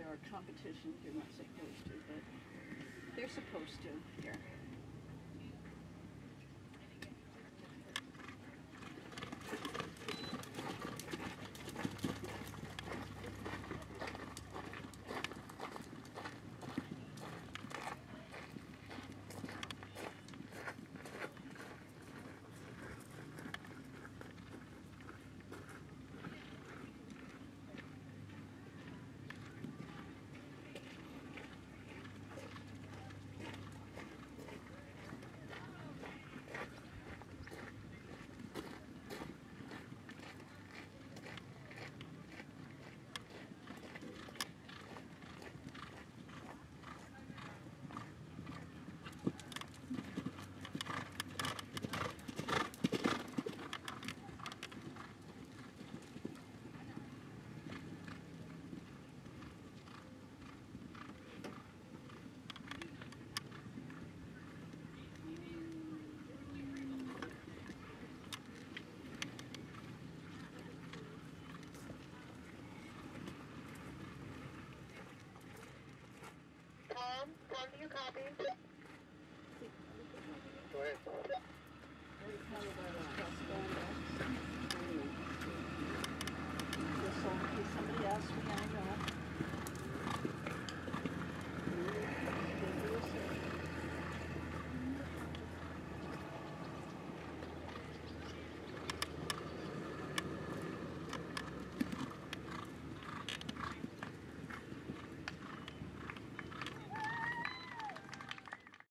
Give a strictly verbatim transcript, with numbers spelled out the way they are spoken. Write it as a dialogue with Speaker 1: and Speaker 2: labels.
Speaker 1: our competition, you're not supposed to, but they're supposed to here.
Speaker 2: Tom, Tom, do you copy? Go ahead.
Speaker 1: Just so in case somebody asks me, I know.